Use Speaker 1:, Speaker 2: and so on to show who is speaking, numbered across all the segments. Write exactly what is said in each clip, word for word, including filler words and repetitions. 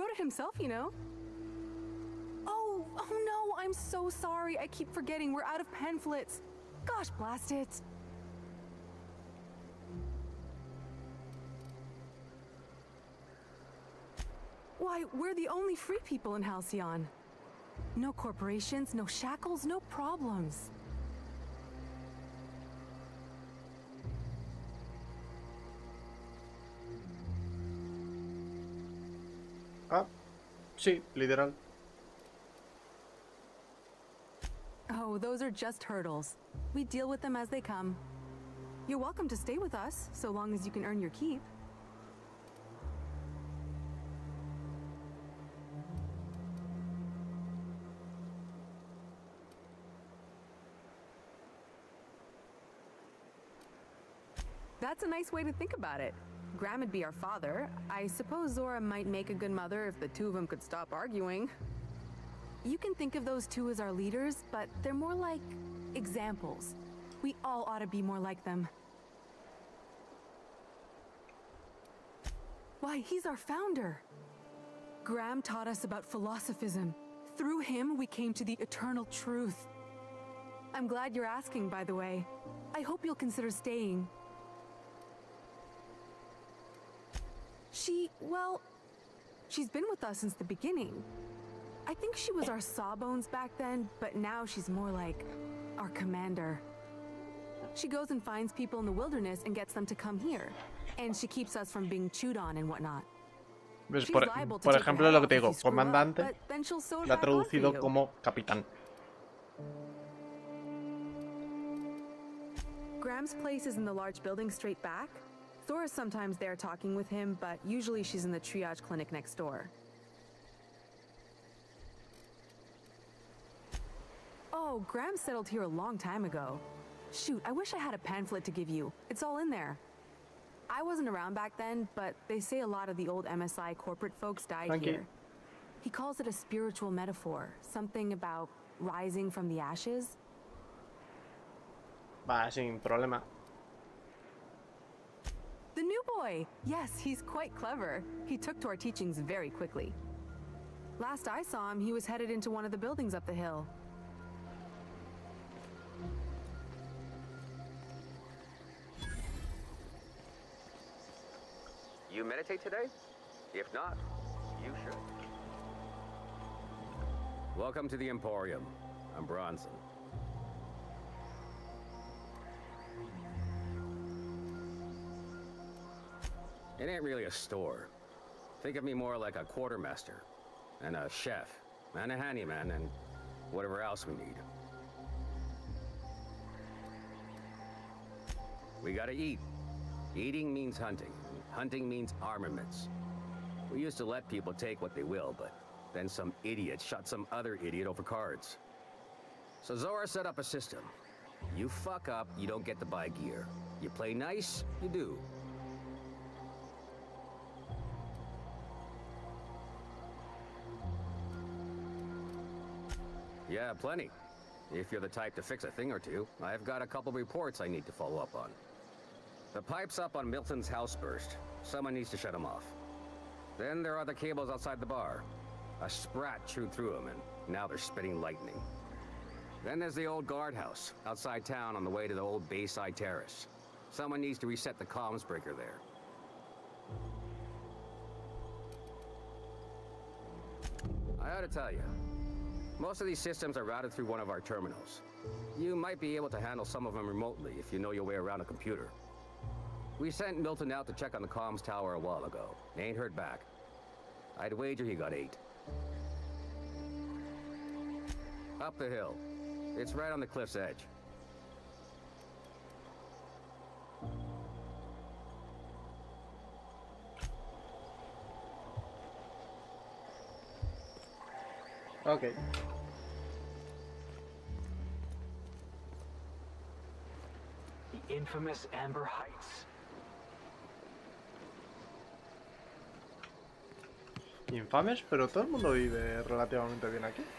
Speaker 1: wrote it himself, you know. Oh, oh no, I'm so sorry. I keep forgetting we're out of pamphlets. Gosh, blast it. Why, we're the only free people in Halcyon. No corporations, no shackles, no problems.
Speaker 2: Ah, sí, literal.
Speaker 1: Oh, those are just hurdles. We deal with them as they come. You're welcome to stay with us, so long as you can earn your keep. That's a nice way to think about it. Graham would be our father. I suppose Zora might make a good mother if the two of them could stop arguing. You can think of those two as our leaders, but they're more like examples. We all ought to be more like them. Why, he's our founder. Graham taught us about philosophism. Through him, we came to the eternal truth. I'm glad you're asking, by the way. I hope you'll consider staying. She, well, she's been with us since the beginning. I think she was our sawbones back then, but now she's more like our commander. She goes and finds people in the wilderness and gets them to come here. And she keeps us from being chewed on and whatnot.
Speaker 2: ¿Ves? Por, por ejemplo, lo que te digo, comandante, la ha traducido como capitán.
Speaker 1: Graham's place is in the large building straight back. Zora's sometimes there talking with him, but usually she's in the triage clinic next door. Oh, Graham settled here a long time ago. Shoot, I wish I had a pamphlet to give you. It's all in there. I wasn't around back then, but they say a lot of the old M S I corporate folks died
Speaker 2: Thank
Speaker 1: here.
Speaker 2: you.
Speaker 1: He calls it a spiritual metaphor, something about rising from the ashes.
Speaker 2: Va, sin problema.
Speaker 1: The new boy! Yes, he's quite clever. He took to our teachings very quickly. Last I saw him, he was headed into one of the buildings up the hill.
Speaker 3: You meditate today? If not, you should. Welcome to the Emporium. I'm Bronson. It ain't really a store. Think of me more like a quartermaster, and a chef, and a handyman, and whatever else we need. We gotta eat. Eating means hunting. Hunting means armaments. We used to let people take what they will, but then some idiot shot some other idiot over cards. So Zora set up a system. You fuck up, you don't get to buy gear. You play nice, you do. Yeah, plenty. If you're the type to fix a thing or two, I've got a couple reports I need to follow up on. The pipes up on Milton's house burst. Someone needs to shut them off. Then there are the cables outside the bar. A sprat chewed through them, and now they're spitting lightning. Then there's the old guardhouse, outside town on the way to the old Bayside Terrace. Someone needs to reset the comms breaker there. I ought to tell you, most of these systems are routed through one of our terminals. You might be able to handle some of them remotely if you know your way around a computer. We sent Milton out to check on the comms tower a while ago. Ain't heard back. I'd wager he got eight. Up the hill. It's right on the cliff's edge.
Speaker 2: Okay.
Speaker 4: The infamous Amber Heights.
Speaker 2: Infames, pero todo el mundo vive relativamente bien aquí.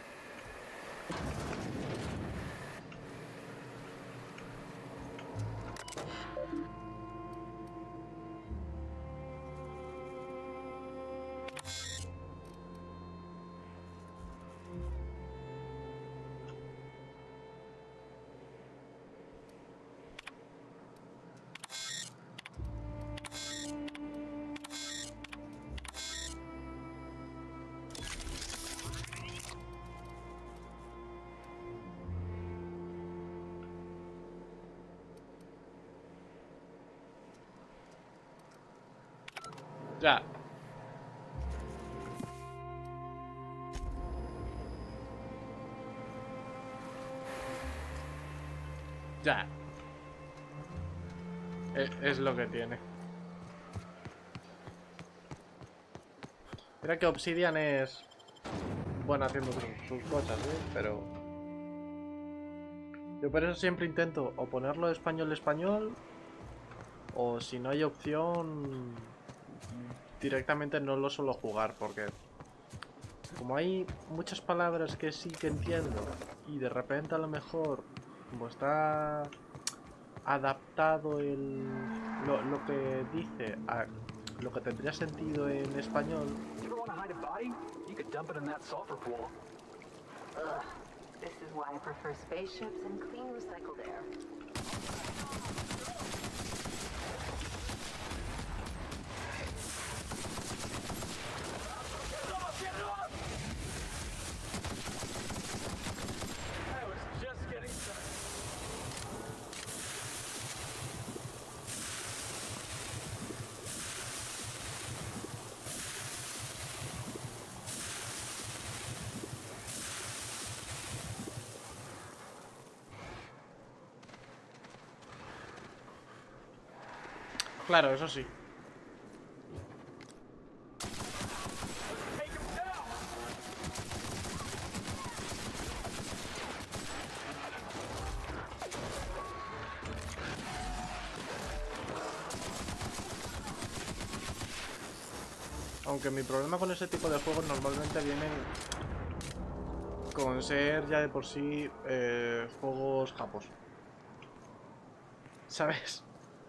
Speaker 2: Ya. Ya. Es, es lo que tiene. Mira que Obsidian es bueno haciendo sus, sus cosas, ¿eh? Pero yo por eso siempre intento o ponerlo español-español, o si no hay opción directamente no lo suelo jugar, porque como hay muchas palabras que sí que entiendo y de repente a lo mejor como está adaptado el lo, lo que dice a lo que tendría sentido en español.
Speaker 5: This is why I prefer spaceships and clean recycled air.
Speaker 2: Claro, eso sí. Aunque mi problema con ese tipo de juegos normalmente vienen con ser ya de por sí eh, juegos japos. ¿Sabes?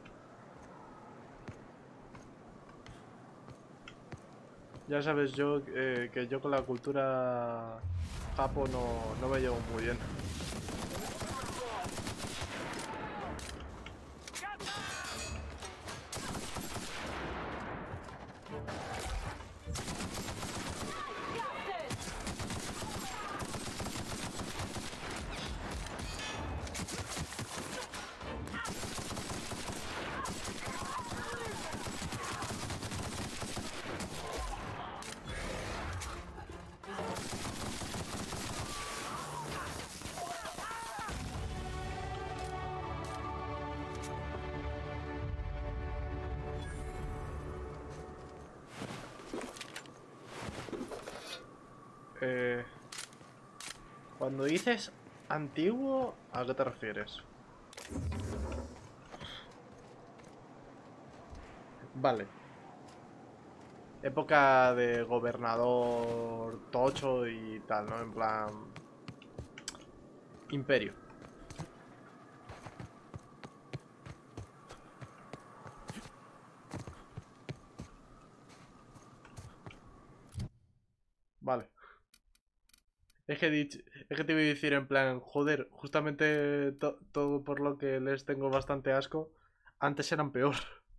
Speaker 2: Ya sabes yo eh, que yo con la cultura japo no, no me llevo muy bien. Eh, cuando dices antiguo, ¿a qué te refieres? Vale. Época de gobernador tocho y tal, ¿no? En plan... Imperio. Vale. Es que, dich, es que te iba a decir en plan, joder, justamente to, todo por lo que les tengo bastante asco, antes eran peor.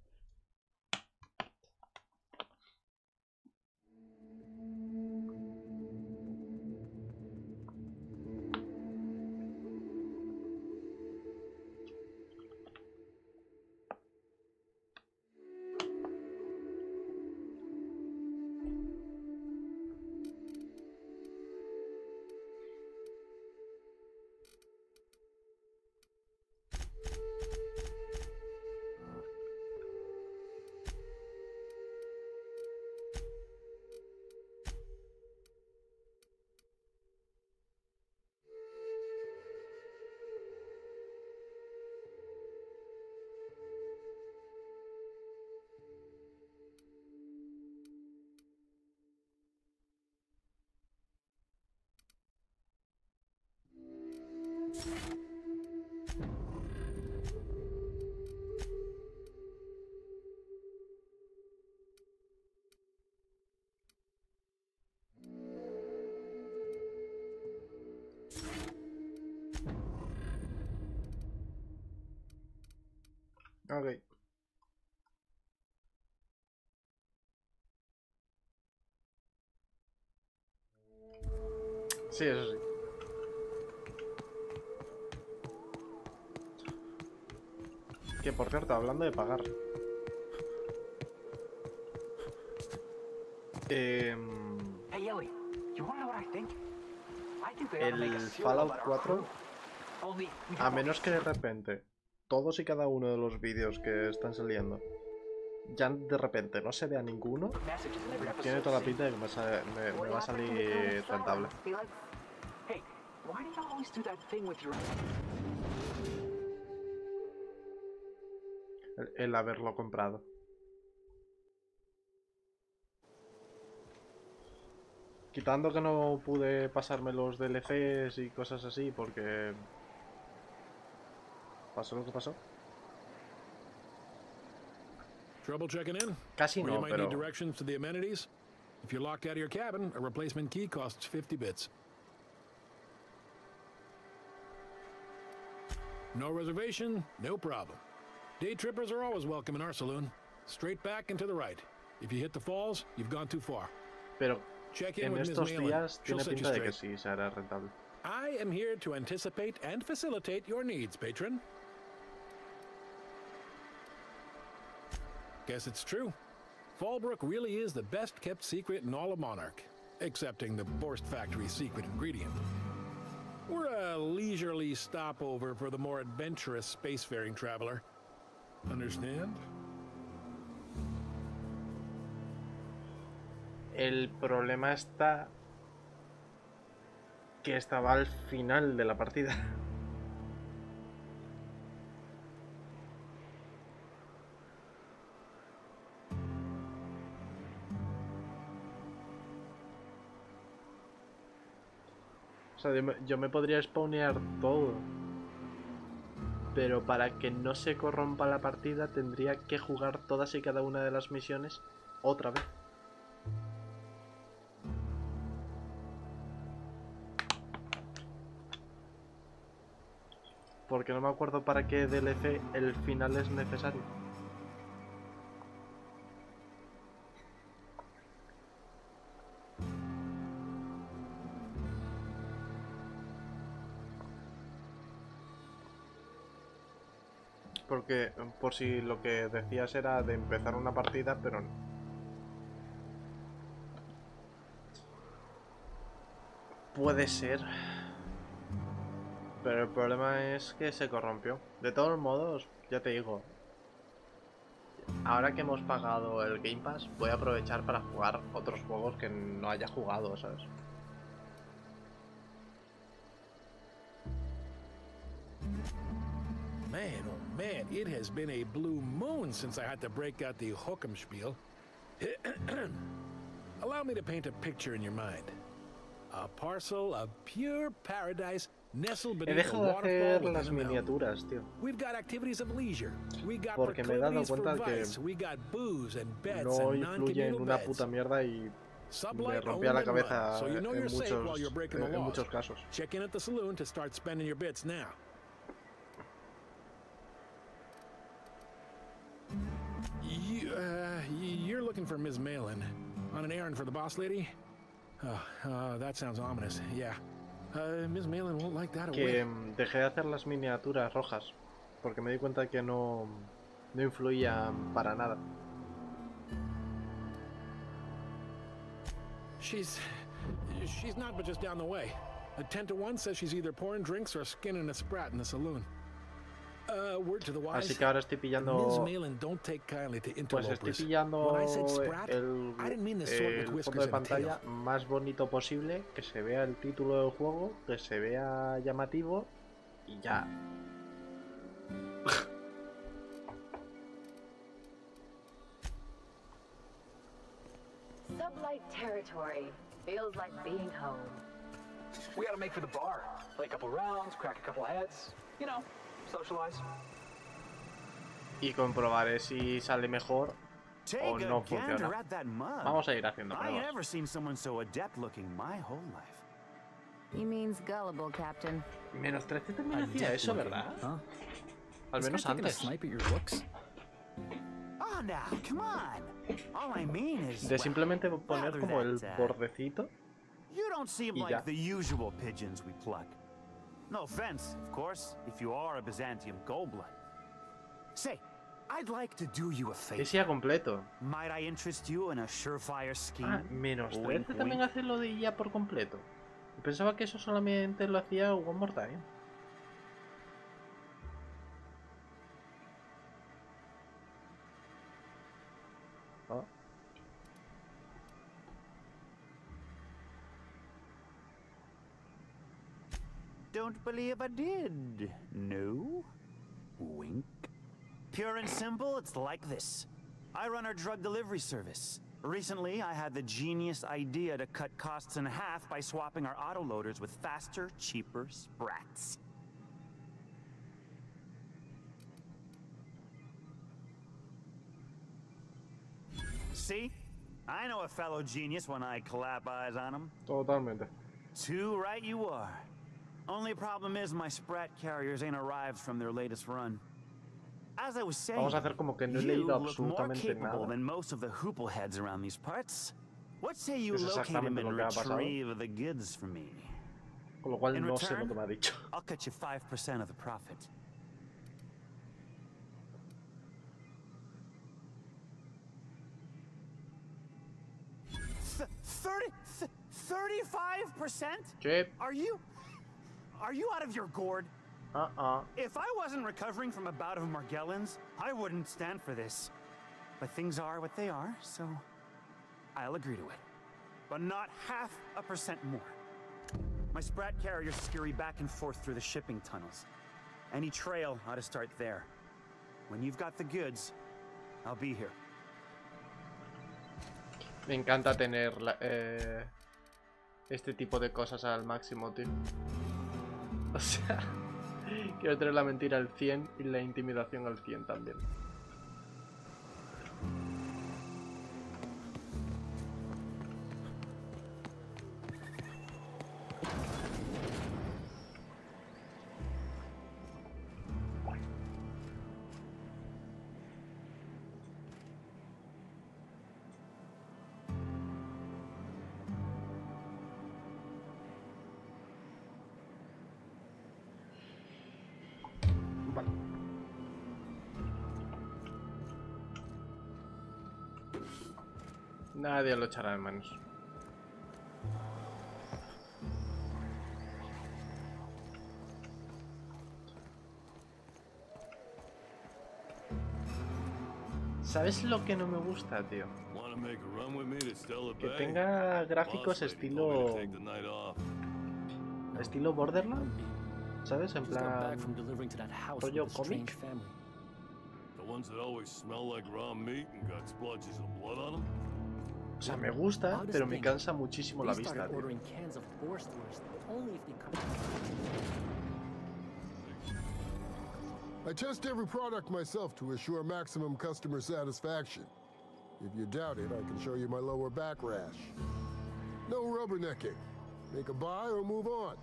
Speaker 2: Ok. Sí, eso sí. Que por cierto, hablando de pagar. Eh,
Speaker 4: Hey, Ellie, you wanna know what I think? I think they ought to make a
Speaker 2: el
Speaker 4: serial
Speaker 2: Fallout
Speaker 4: about our
Speaker 2: cuatro,
Speaker 4: crew. Only we
Speaker 2: a
Speaker 4: don't
Speaker 2: menos
Speaker 4: want
Speaker 2: que de repente todos y cada uno de los vídeos que están saliendo ya de repente no se vea ninguno,
Speaker 4: messages in every episode.
Speaker 2: tiene toda la
Speaker 4: see?
Speaker 2: pinta de que me, sale- me- me
Speaker 5: What
Speaker 2: va a
Speaker 5: happened to the kind
Speaker 2: salir
Speaker 5: of
Speaker 2: rentable.
Speaker 5: silence, Felix?
Speaker 4: Hey, why do you always do that thing with your...
Speaker 2: El, el haberlo comprado. Quitando que no pude pasarme los D L Cs y cosas así porque pasó lo que pasó.
Speaker 6: Trouble checking in?
Speaker 2: Casi
Speaker 6: Or you
Speaker 2: no,
Speaker 6: might
Speaker 2: pero
Speaker 6: need directions to the amenities? If you're locked out of your cabin, a replacement key costs fifty bits. No reservation, no problem. Day trippers are always welcome in our saloon. Straight back and to the right. If you hit the falls, you've gone too far.
Speaker 2: pero
Speaker 6: Check in
Speaker 2: en
Speaker 6: with Miss
Speaker 2: estos
Speaker 6: Malin.
Speaker 2: días
Speaker 6: She'll
Speaker 2: tiene
Speaker 6: set you
Speaker 2: pinta de que
Speaker 6: straight.
Speaker 2: sí se hará rentable.
Speaker 6: I am here to anticipate and facilitate your needs, patron. Guess it's true. Fallbrook really is the best kept secret in all of Monarch, excepting the Borst Factory's secret ingredient. We're a leisurely stopover for the more adventurous spacefaring traveler. Understand?
Speaker 2: El problema está que estaba al final de la partida. O sea, yo me, yo me podría spawnear todo. Pero para que no se corrompa la partida tendría que jugar todas y cada una de las misiones otra vez. Porque no me acuerdo para qué D L C el final es necesario. Porque por si lo que decías era de empezar una partida, pero no. Puede ser. Pero el problema es que se corrompió. De todos modos, ya te digo. Ahora que hemos pagado el Game Pass, voy a aprovechar para jugar otros juegos que no haya jugado, ¿sabes?
Speaker 6: Man, oh man, it has been a blue moon since I had to break out the Hockenspiel. Allow me to paint a picture in your mind. A parcel of pure paradise nestled
Speaker 2: He
Speaker 6: beneath a
Speaker 2: dejado de
Speaker 6: waterfall
Speaker 2: hacer
Speaker 6: within
Speaker 2: las
Speaker 6: a mountain.
Speaker 2: miniaturas, tío.
Speaker 6: We've got activities of leisure. We got
Speaker 2: Porque me he dado
Speaker 6: proclivities for
Speaker 2: cuenta que
Speaker 6: vice. We got booze and beds
Speaker 2: No
Speaker 6: and
Speaker 2: influye en
Speaker 6: non-communal
Speaker 2: una
Speaker 6: beds.
Speaker 2: puta mierda y me
Speaker 6: Sublight
Speaker 2: rompía la
Speaker 6: owned and run,
Speaker 2: cabeza
Speaker 6: so you know
Speaker 2: en
Speaker 6: you're safe while
Speaker 2: muchos,
Speaker 6: you're breaking the
Speaker 2: en
Speaker 6: laws.
Speaker 2: muchos casos.
Speaker 6: Check in at the saloon to start spending your bits now. You, uh, you're looking for Miz Malin. On an errand for the boss lady? Oh, uh, that sounds ominous. Yeah. Uh, Miz Malin won't like that
Speaker 2: Que
Speaker 6: away.
Speaker 2: mm, dejé de hacer las miniaturas rojas. Porque me di cuenta que no, no influían para nada.
Speaker 6: She's... She's not but just down the way. A ten to one says she's either pouring drinks or skinning a sprat in the saloon. Uh, word to the wise.
Speaker 2: Así que ahora estoy
Speaker 6: Miz
Speaker 2: pillando...
Speaker 6: Malin don't take kindly to
Speaker 2: Pues estoy
Speaker 6: interlopers.
Speaker 2: pillando
Speaker 6: When I said sprat,
Speaker 2: el,
Speaker 6: I didn't mean the sort with
Speaker 2: el
Speaker 6: whiskers
Speaker 2: fondo de
Speaker 6: and a tail.
Speaker 2: pantalla más bonito posible, que se vea el título del juego, que se vea llamativo y ya.
Speaker 5: Sublight territory. Feels like being home.
Speaker 4: We gotta make for the bar. Play a couple rounds, crack a couple heads. You know, socialize.
Speaker 2: Y comprobaré si sale mejor o
Speaker 7: Take
Speaker 2: no
Speaker 7: a gander
Speaker 2: funciona.
Speaker 7: at that mug.
Speaker 2: Vamos a ir haciendo
Speaker 7: I ain't
Speaker 2: pruebas.
Speaker 7: never seen someone so adept looking my whole life.
Speaker 8: He means gullible, Captain.
Speaker 2: Menos trece también hacía eso, ¿verdad?
Speaker 9: Huh?
Speaker 2: Al menos
Speaker 9: Taking a
Speaker 2: antes.
Speaker 9: snipe at your looks?
Speaker 7: Oh, now, come on. All I mean is,
Speaker 2: De
Speaker 7: well,
Speaker 2: simplemente poner
Speaker 7: rather
Speaker 2: como el
Speaker 7: that, uh,
Speaker 2: bordecito.
Speaker 7: you don't seem
Speaker 2: Y ya.
Speaker 7: like the usual pigeons we pluck. No offense, of course, if you are a Byzantium goldblood. Say, I'd like to do you a
Speaker 2: Que
Speaker 7: favor.
Speaker 2: sea completo.
Speaker 7: Might I interest you in a surefire scheme?
Speaker 2: Ah, menos
Speaker 7: Wink,
Speaker 2: trece también
Speaker 7: wink.
Speaker 2: hace lo de I A por completo. Pensaba que eso solamente lo hacía One More Time. Ah.
Speaker 7: Don't believe I did. No? Wink. Pure and simple, it's like this. I run our drug delivery service. Recently, I had the genius idea to cut costs in half by swapping our autoloaders with faster, cheaper sprats. See? I know a fellow genius when I clap eyes on him.
Speaker 2: Totalmente.
Speaker 7: Too right you are. Only problem is my sprat carriers ain't arrived from their latest run. As I was saying,
Speaker 2: Vamos a hacer como que no he
Speaker 7: you
Speaker 2: leído
Speaker 7: look more
Speaker 2: absolutamente
Speaker 7: capable
Speaker 2: nada.
Speaker 7: than most of the hoople heads around these parts. What say you
Speaker 2: Es
Speaker 7: locate him
Speaker 2: exactamente
Speaker 7: and
Speaker 2: lo que ha pasado.
Speaker 7: retrieve the goods for me?
Speaker 2: Con lo cual
Speaker 7: In
Speaker 2: no sé lo
Speaker 7: return,
Speaker 2: que me ha dicho.
Speaker 7: I'll cut you five percent of the profit. Th thirty, th thirty-five percent?
Speaker 2: Sí.
Speaker 7: Are you, are you out of your gourd?
Speaker 2: Uh-uh.
Speaker 7: If I wasn't recovering from a bout of Margellans, I wouldn't stand for this. But things are what they are, so I'll agree to it. But not half a percent more. My sprat carriers scurry back and forth through the shipping tunnels. Any trail ought to start there. When you've got the goods, I'll be here.
Speaker 2: Me encanta tener la- eh, este tipo de cosas al máximo, tío. O sea, quiero tener la mentira al cien y la intimidación al cien también. Vale. Nadie lo echará de manos. ¿Sabes lo que no me gusta, tío? Que tenga gráficos estilo... estilo Borderlands, ¿sabes? En plan... rollo cómic. O sea, me gusta, pero me cansa muchísimo la vista, tío.
Speaker 9: I test every product myself to assure maximum customer satisfaction. If you doubt it, I can show you my lower back rash. No rubbernecking. Make a buy or move on.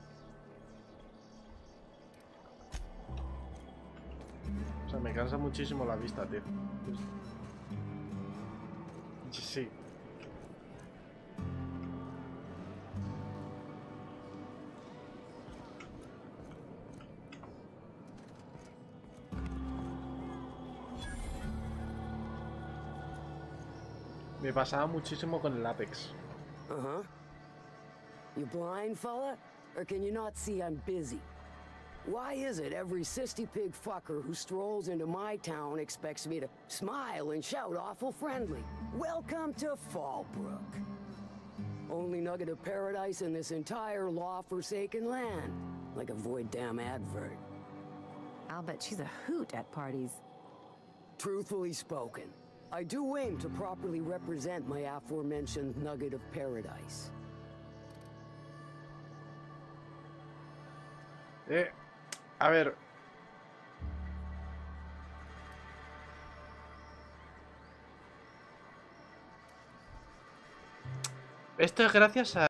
Speaker 2: O sea, me cansa muchísimo la vista, tío. Sí. Me pasaba muchísimo con el Apex.
Speaker 10: Uh-huh. You blind, fella? Or can you not see I'm busy? Why is it every sissy pig fucker who strolls into my town expects me to smile and shout awful friendly? Welcome to Fallbrook. Only nugget of paradise in this entire law-forsaken land. Like a void damn advert.
Speaker 8: I'll bet she's a hoot at parties.
Speaker 10: Truthfully spoken, I do aim to properly represent my aforementioned nugget of paradise.
Speaker 2: Eh, a ver. Esto es gracias a